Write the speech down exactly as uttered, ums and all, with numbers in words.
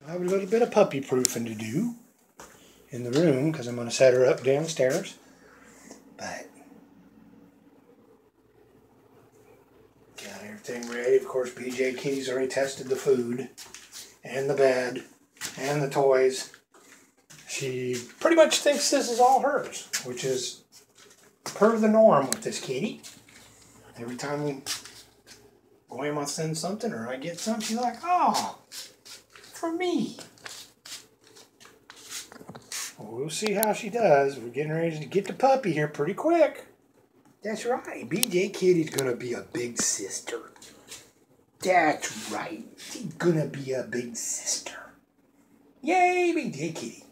I have a little bit of puppy proofing to do in the room because I'm going to set her up downstairs. But got everything ready. Of course, B J Kitty's already tested the food and the bed and the toys. She pretty much thinks this is all hers, which is per the norm with this kitty. Every time Grandma sends something or I get something, she's like, oh, for me. Well, we'll see how she does. We're getting ready to get the puppy here pretty quick. That's right. B J Kitty's going to be a big sister. That's right. She's going to be a big sister. Yay, B J Kitty.